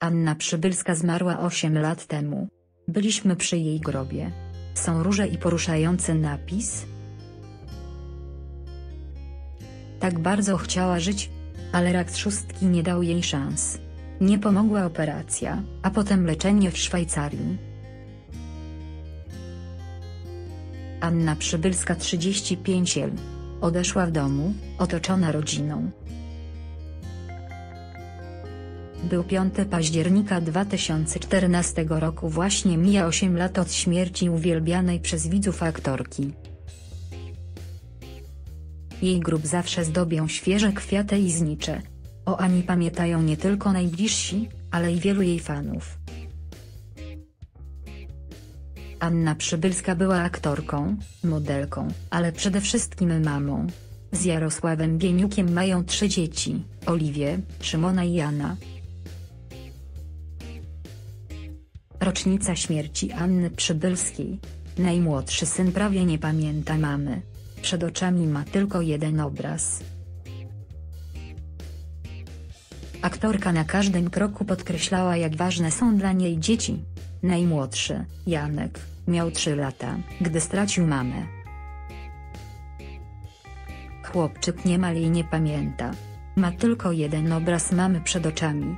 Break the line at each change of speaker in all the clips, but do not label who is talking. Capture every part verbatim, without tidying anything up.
Anna Przybylska zmarła osiem lat temu. Byliśmy przy jej grobie. Są róże i poruszający napis. Tak bardzo chciała żyć, ale rak trzustki nie dał jej szans. Nie pomogła operacja, a potem leczenie w Szwajcarii. Anna Przybylska trzydzieści pięć lat. Odeszła w domu, otoczona rodziną. Był piątego października dwa tysiące czternastego roku, właśnie mija osiem lat od śmierci uwielbianej przez widzów aktorki. Jej grób zawsze zdobią świeże kwiaty i znicze. O Ani pamiętają nie tylko najbliżsi, ale i wielu jej fanów. Anna Przybylska była aktorką, modelką, ale przede wszystkim mamą. Z Jarosławem Bieniukiem mają trzy dzieci: Oliwię, Szymona i Jana. Rocznica śmierci Anny Przybylskiej. Najmłodszy syn prawie nie pamięta mamy. Przed oczami ma tylko jeden obraz. Aktorka na każdym kroku podkreślała, jak ważne są dla niej dzieci. Najmłodszy, Janek, miał trzy lata, gdy stracił mamę. Chłopczyk niemal jej nie pamięta. Ma tylko jeden obraz mamy przed oczami.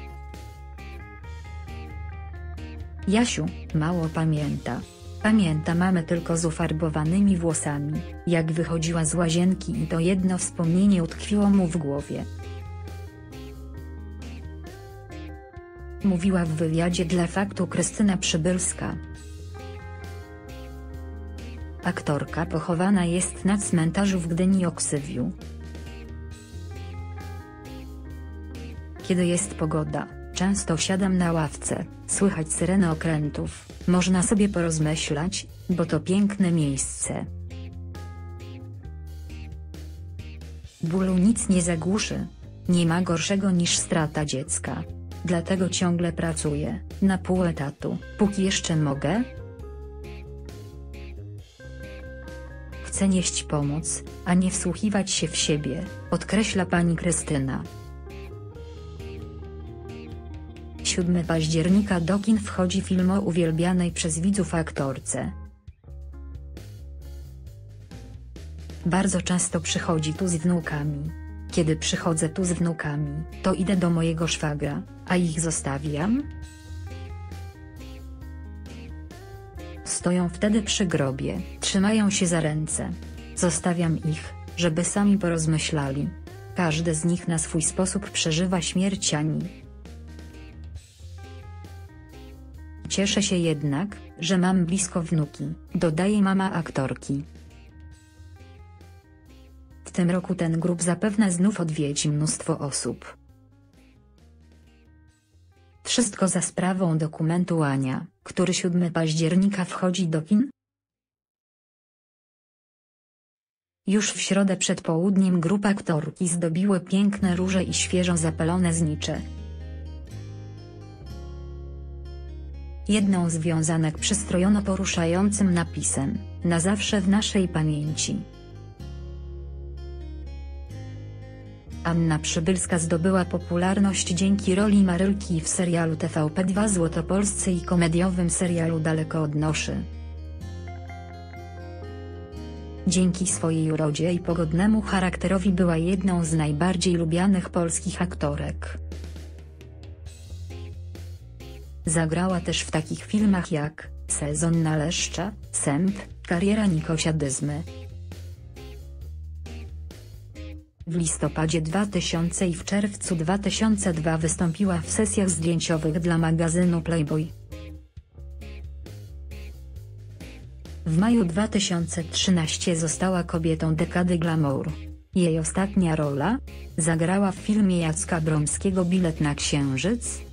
Jasiu, mało pamięta. Pamięta mamę tylko z ufarbowanymi włosami, jak wychodziła z łazienki, i to jedno wspomnienie utkwiło mu w głowie. Mówiła w wywiadzie dla Faktu Krystyna Przybylska. Aktorka pochowana jest na cmentarzu w Gdyni Oksywiu. Kiedy jest pogoda, często siadam na ławce, słychać syrenę okrętów, można sobie porozmyślać, bo to piękne miejsce. Bólu nic nie zagłuszy. Nie ma gorszego niż strata dziecka. Dlatego ciągle pracuję, na pół etatu, póki jeszcze mogę. Chcę nieść pomoc, a nie wsłuchiwać się w siebie, podkreśla pani Krystyna. siódmego października do kin wchodzi film o uwielbianej przez widzów aktorce. Bardzo często przychodzi tu z wnukami. Kiedy przychodzę tu z wnukami, to idę do mojego szwagra, a ich zostawiam. Stoją wtedy przy grobie, trzymają się za ręce. Zostawiam ich, żeby sami porozmyślali. Każdy z nich na swój sposób przeżywa śmierć Ani. Cieszę się jednak, że mam blisko wnuki, dodaje mama aktorki. W tym roku ten grób zapewne znów odwiedzi mnóstwo osób. Wszystko za sprawą dokumentu Ania, który siódmego października wchodzi do kin. Już w środę przed południem grup aktorki zdobiły piękne róże i świeżo zapalone znicze. Jedną z wiązanek przystrojono poruszającym napisem: na zawsze w naszej pamięci. Anna Przybylska zdobyła popularność dzięki roli Marylki w serialu T V P dwa Złotopolscy i komediowym serialu Daleko od noszy. Dzięki swojej urodzie i pogodnemu charakterowi była jedną z najbardziej lubianych polskich aktorek. Zagrała też w takich filmach jak Sezon na Leszcza, Sęp, Kariera Nikosia Dyzmy. W listopadzie dwa tysiące i w czerwcu dwa tysiące drugiego wystąpiła w sesjach zdjęciowych dla magazynu Playboy. W maju dwa tysiące trzynastego została kobietą dekady glamour. Jej ostatnia rola? Zagrała w filmie Jacka Bromskiego Bilet na Księżyc.